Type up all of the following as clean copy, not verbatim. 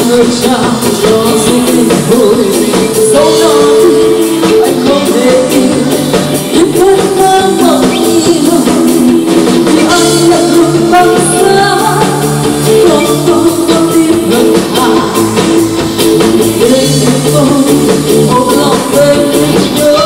ngược trao cho riêng thôi. Dẫu đó anh không thể yêu, nhưng vẫn mang mộng yêu vì anh đã luôn bằng xa, không có tim ngần hà. Bên tôi một lòng bên nhớ,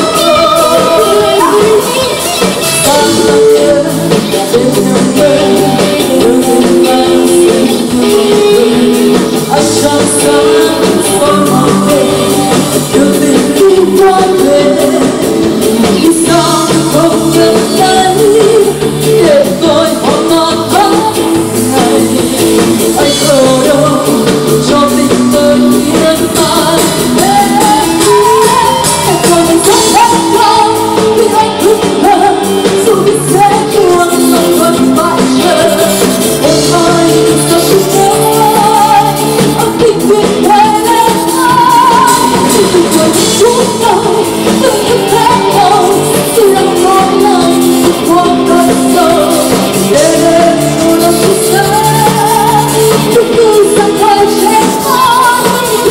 tan là nhớ bên nhau bên đôi anh sẽ thương. Anh chẳng sáng soi mong đưa tình yêu qua về, vì sao không nhận thấy để tôi hoang mang tháng ngày. Anh ở đâu cho tình tôi yên an, em còn mình rất hết lòng vì anh thức thơ, dù biết sẽ buồn lòng vẫn mãi chờ. Một ai sao chúng tôi anh tình nguyện quay lên anh, chỉ vì người chúng tôi từng thức tháng đầu dù đang có lời quăng thật sâu để đến một lần phút giây chúng tôi sang thời trẻ con.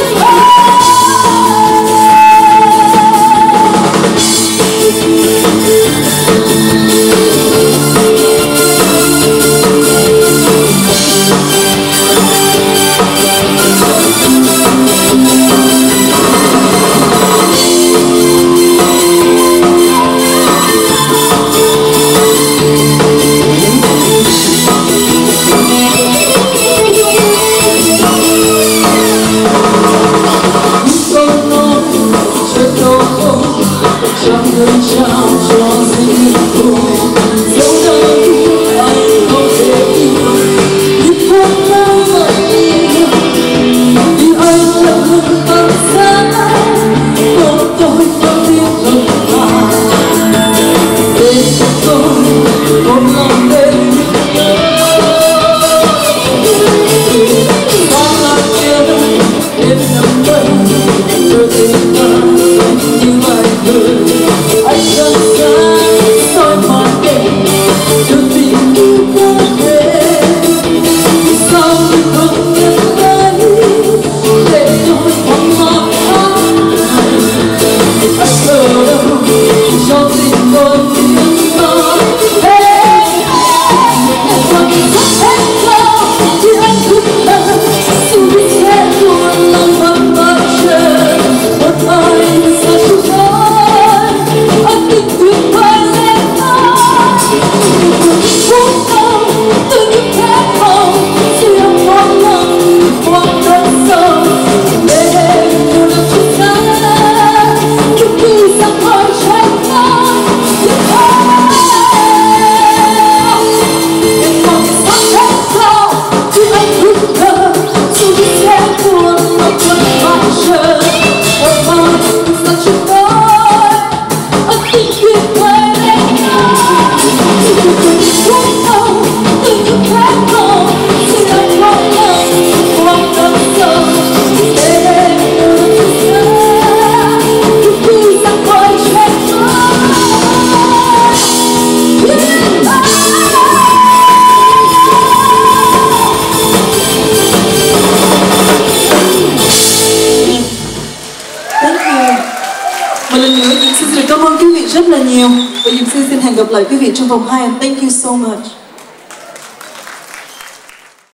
Chẳng ngừng trao cho riêng tôi, dẫu đâu anh không thể yêu, nhưng vẫn mang mộng yêu vì anh đã luôn bằng xa, còn tôi vẫn biết hận hà. Bên tôi một lòng bên nhớ, bao lạc nhớ đêm nằm mơ đôi tình ta như mai cười. Anh chẳng sáng soi màn đêm đưa tình yêu qua về, vì sao tôi không nhận thấy để tôi hoang mang tháng ngày. Anh ở đâu cho tình tôi yên an, em còn mình rất hết lòng vì anh thức thơ, dù biết sẽ buồn lòng vẫn mãi chờ. Một ai xa chúng tôi anh tình nguyện quay lên anh, phút đâu từ những tháng màu dù em hoang lòng hoang đất sâu để em nhiều lần chút xa chúng tôi sang thời trẻ con. Em còn sắp hết sao khi anh thức thơ, dù biết sẽ buồn lòng vẫn mãi chờ. Một ai xa chúng tôi anh tình nguyện quay lên anh, phút đâu từ những tháng màu dù em hoang lòng hoang đất sâu để em nhiều lần chút xa chúng tôi sang thời trẻ con. Thank you. Một lần nữa, Diễm xin cảm ơn quý vị rất là nhiều. Và Diễm xin hẹn gặp lại quý vị trong vòng 2. Thank you so much.